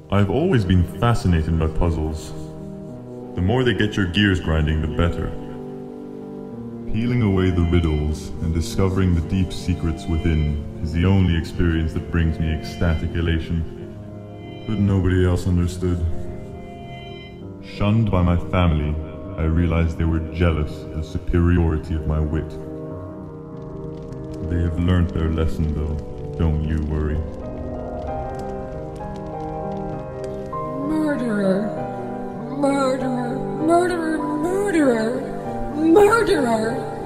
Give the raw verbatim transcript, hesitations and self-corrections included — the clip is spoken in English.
I've always been fascinated by puzzles. The more they get your gears grinding, the better. Peeling away the riddles and discovering the deep secrets within is the only experience that brings me ecstatic elation. But nobody else understood. Shunned by my family, I realized they were jealous of the superiority of my wit. They have learnt their lesson though, don't you worry. Murderer! Murderer! Murderer! Murderer! Murderer!